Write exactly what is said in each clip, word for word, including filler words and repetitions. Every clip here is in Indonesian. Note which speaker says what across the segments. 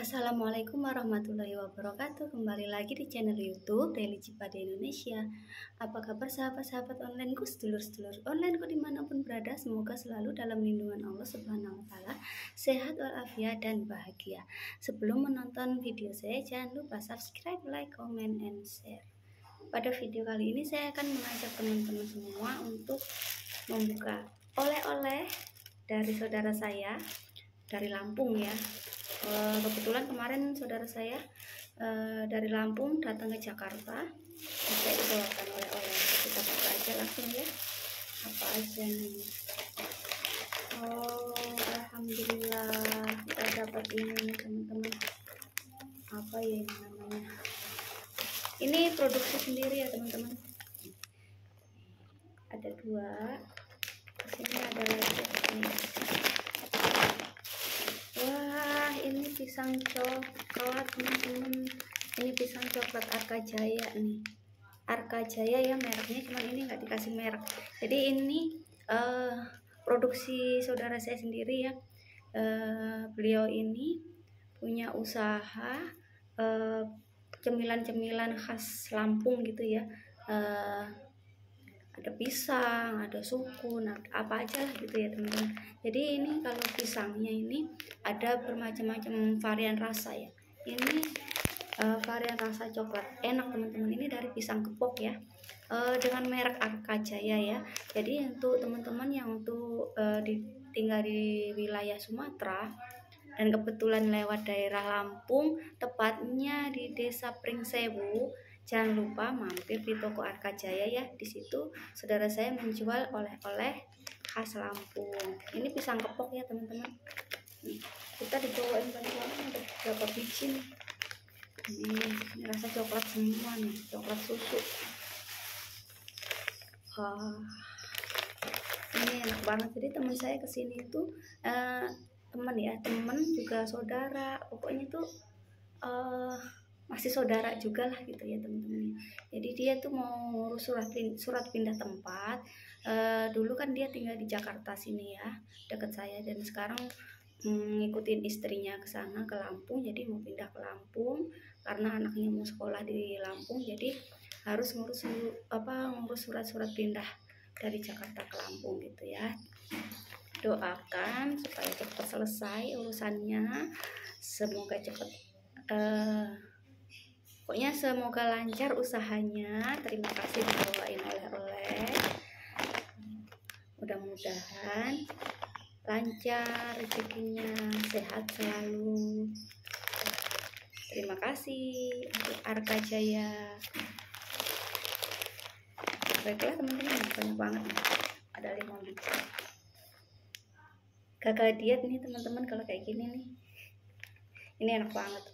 Speaker 1: Assalamualaikum warahmatullahi wabarakatuh. Kembali lagi di channel YouTube Daily Cipade Indonesia. Apa kabar sahabat-sahabat onlineku, sedulur-sedulur onlineku dimanapun berada? Semoga selalu dalam lindungan Allah Subhanahu wa Ta'ala, sehat walafiat dan bahagia. Sebelum menonton video saya, jangan lupa subscribe, like, comment, and share. Pada video kali ini saya akan mengajak teman-teman semua untuk membuka oleh-oleh dari saudara saya dari Lampung ya. Uh, kebetulan kemarin saudara saya uh, dari Lampung datang ke Jakarta, saya dibawakan oleh-oleh. Kita buka aja langsung ya, apa aja nih. Oh, alhamdulillah kita dapat ini teman-teman. Apa ya ini namanya? Ini produksi sendiri ya teman-teman. Ada dua. Sini ada lagi ini. Wah, ini pisang coklat teman-teman. Ini pisang coklat Arka Jaya nih. Arka Jaya ya mereknya, cuman ini nggak dikasih merek. Jadi ini uh, produksi saudara saya sendiri ya. Uh, beliau ini punya usaha uh, cemilan-cemilan khas Lampung gitu ya. Uh, ada pisang, ada sukun, apa aja lah gitu ya teman-teman. Jadi ini kalau pisangnya ini ada bermacam-macam varian rasa ya. Ini uh, varian rasa coklat, enak teman-teman. Ini dari pisang kepok ya, uh, dengan merek Arka Jaya ya. Jadi untuk teman-teman yang untuk uh, di, tinggal di wilayah Sumatera dan kebetulan lewat daerah Lampung, tepatnya di Desa Pringsewu, jangan lupa mampir di toko Arka Jaya ya. Di situ saudara saya menjual oleh-oleh khas Lampung. Ini pisang kepok ya teman-teman. Kita dibawain bantuan ada berapa biji nih. Ini, ini rasa coklat semua nih, coklat susu. Wah, ini enak banget. Jadi teman saya kesini itu uh, teman ya, teman juga saudara. Pokoknya tuh uh, masih saudara juga lah gitu ya teman-teman. Jadi dia tuh mau ngurus surat surat pindah tempat. E, dulu kan dia tinggal di Jakarta sini ya, deket saya, dan sekarang mm, ngikutin istrinya ke sana ke Lampung. Jadi mau pindah ke Lampung karena anaknya mau sekolah di Lampung. Jadi harus ngurus apa ngurus surat-surat pindah dari Jakarta ke Lampung gitu ya. Doakan supaya cepat selesai urusannya. Semoga cepat uh, pokoknya semoga lancar usahanya. Terima kasih dibawain oleh-oleh. Mudah-mudahan lancar rezekinya, sehat selalu. Terima kasih untuk Arka Jaya. Baiklah teman-teman, banyak banget nih. Ada lima biji. Gagal diet nih teman-teman kalau kayak gini nih. Ini enak banget.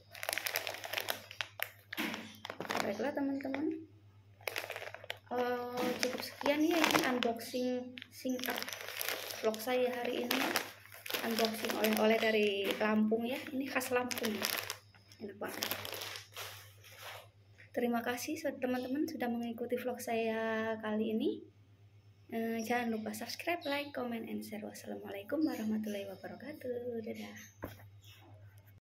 Speaker 1: Baiklah teman-teman, uh, cukup sekian ya ini unboxing singkat vlog saya hari ini. Unboxing oleh-oleh dari Lampung ya, ini khas Lampung, enak banget. Terima kasih teman-teman sudah mengikuti vlog saya kali ini. uh, Jangan lupa subscribe, like, comment, and share. Wassalamualaikum warahmatullahi wabarakatuh. Dadah.